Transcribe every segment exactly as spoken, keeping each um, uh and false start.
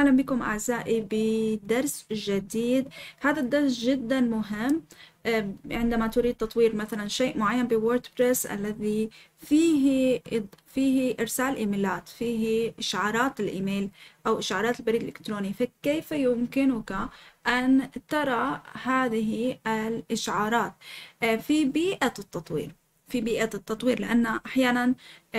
أهلا بكم أعزائي بدرس جديد. هذا الدرس جدا مهم عندما تريد تطوير مثلا شيء معين بووردبريس الذي فيه فيه إرسال إيميلات، فيه إشعارات الإيميل أو إشعارات البريد الإلكتروني. فكيف يمكنك أن ترى هذه الإشعارات في بيئة التطوير في بيئة التطوير لأن أحيانا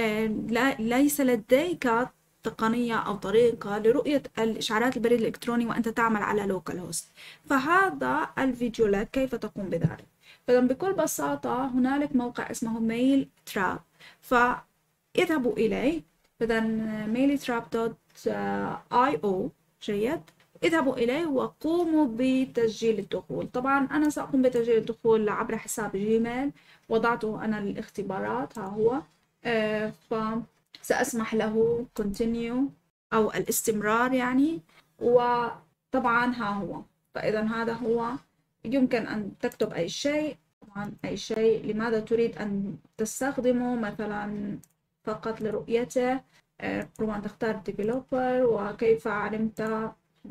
ليس لديك تقنية أو طريقة لرؤية الإشعارات البريد الإلكتروني وأنت تعمل على لوكال هوست. فهذا الفيديو لك كيف تقوم بذلك. فإذا بكل بساطة هنالك موقع اسمه ميل تراب، فاذهبوا إليه. فإذا ميل تراب دوت آي أو جيد، اذهبوا إليه وقوموا بتسجيل الدخول. طبعا أنا سأقوم بتسجيل الدخول عبر حساب جيميل وضعته أنا للاختبارات، ها هو. آه ف سأسمح له continue أو الاستمرار يعني، وطبعا ها هو. فإذا هذا هو، يمكن أن تكتب أي شيء، طبعا أي شيء لماذا تريد أن تستخدمه مثلا فقط لرؤيته. طبعا تختار developer وكيف علمت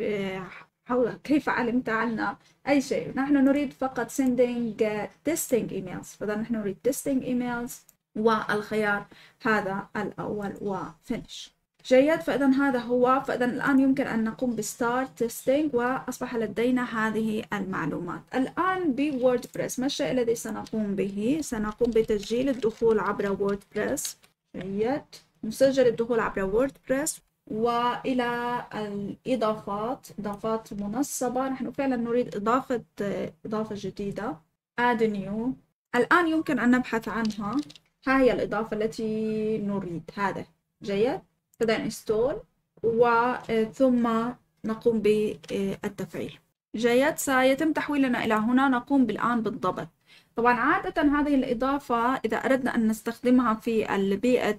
حول كيف علمت عنا أي شيء. نحن نريد فقط sending testing emails، فإذا نحن نريد testing emails والخيار هذا الأول وفينش. جيد، فإذا هذا هو. فإذا الآن يمكن أن نقوم بستارت تيستينج وأصبح لدينا هذه المعلومات. الآن بووردبريس ما الشيء الذي سنقوم به؟ سنقوم بتسجيل الدخول عبر ووردبريس. جيد، نسجل الدخول عبر ووردبريس، وإلى الإضافات، إضافات منصبة. نحن فعلا نريد إضافة إضافة جديدة add new. الآن يمكن أن نبحث عنها. ها هي الإضافة التي نريد، هذا جيد. فإذا install وثم نقوم بالتفعيل. جيد، سيتم تحويلنا إلى هنا. نقوم بالآن بالضبط. طبعا عادة هذه الإضافة إذا أردنا أن نستخدمها في البيئة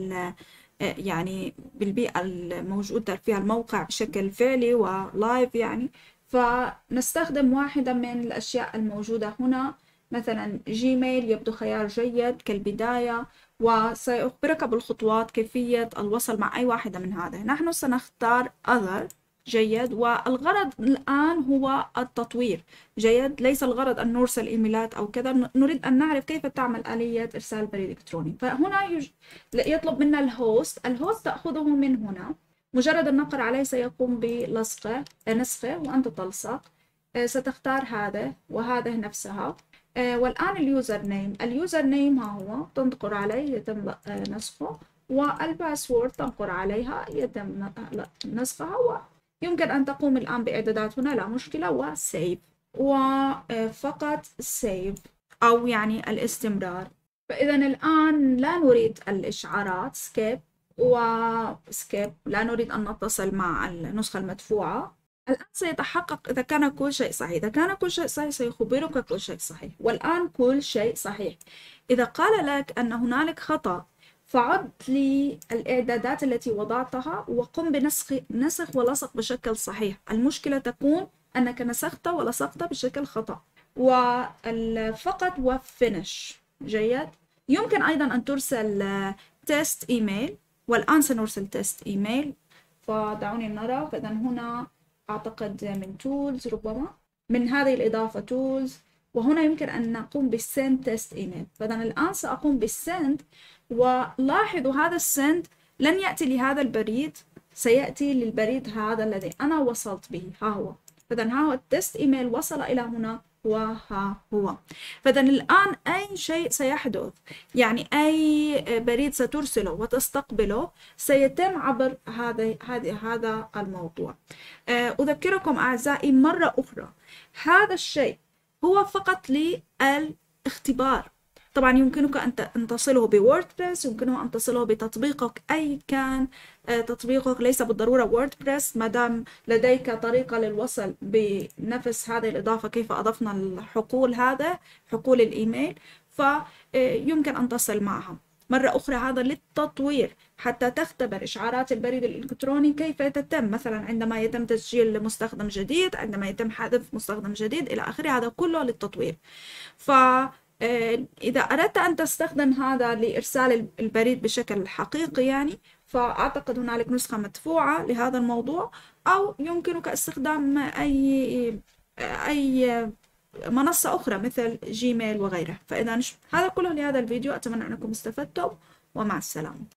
يعني بالبيئة الموجودة فيها الموقع بشكل فعلي ولايف يعني، فنستخدم واحدة من الأشياء الموجودة هنا. مثلا جيميل يبدو خيار جيد كالبداية، وسيخبرك بالخطوات كيفية الوصل مع أي واحدة من هذه. نحن سنختار other. جيد، والغرض الآن هو التطوير. جيد، ليس الغرض أن نرسل إيميلات أو كذا، نريد أن نعرف كيف تعمل آلية إرسال بريد إلكتروني. فهنا يج... يطلب منا الهوست. الهوست تأخذه من هنا، مجرد النقر عليه سيقوم بلصقه نسخه وأنت تلصق. ستختار هذا وهذا نفسها. والآن اليوزر نيم، اليوزر نيم ها هو، تنقر عليه يتم نسخه، والباسورد تنقر عليها يتم نسخها. ويمكن أن تقوم الآن بإعدادات هنا، لا مشكلة، وسيف، وفقط سيف أو يعني الاستمرار. فإذا الآن لا نريد الإشعارات، سكيب وسكيب، لا نريد أن نتصل مع النسخة المدفوعة. الآن سيتحقق إذا كان كل شيء صحيح. إذا كان كل شيء صحيح سيخبرك كل شيء صحيح، والآن كل شيء صحيح. إذا قال لك أن هنالك خطأ فعد للإعدادات التي وضعتها وقم بنسخ نسخ ولصق بشكل صحيح. المشكلة تكون أنك نسخت ولصقت بشكل خطأ. وفقط وفينش. جيد، يمكن أيضا أن ترسل تيست إيميل، والآن سنرسل تيست إيميل. فدعوني نرى. فإذا هنا أعتقد من تولز، ربما من هذه الإضافة تولز، وهنا يمكن أن نقوم بالسند تيست إيميل. فإذا الآن سأقوم بالسند، ولاحظوا هذا السند لن يأتي لهذا البريد، سيأتي للبريد هذا الذي أنا وصلت به. ها هو. فإذا ها هو التيست إيميل وصل إلى هنا، وها هو. فإذا الآن أي شيء سيحدث، يعني أي بريد سترسله وتستقبله سيتم عبر هذا هذا هذا الموضوع. أذكركم أعزائي مرة أخرى، هذا الشيء هو فقط للاختبار. طبعا يمكنك أن تصله بووردبريس، يمكنك أن تصله بتطبيقك أي كان تطبيقك، ليس بالضرورة ووردبريس، ما دام لديك طريقة للوصل بنفس هذه الإضافة. كيف أضفنا الحقول، هذا حقول الإيميل، فيمكن أن تصل معها. مرة أخرى هذا للتطوير حتى تختبر إشعارات البريد الإلكتروني كيف تتم، مثلا عندما يتم تسجيل مستخدم جديد، عندما يتم حذف مستخدم جديد إلى آخره. هذا كله للتطوير. ف إذا أردت أن تستخدم هذا لإرسال البريد بشكل حقيقي يعني، فأعتقد هنالك نسخة مدفوعة لهذا الموضوع، أو يمكنك استخدام أي أي منصة أخرى مثل جيميل وغيرها. فإذا هذا كله لهذا الفيديو، أتمنى أنكم استفدتم، ومع السلامة.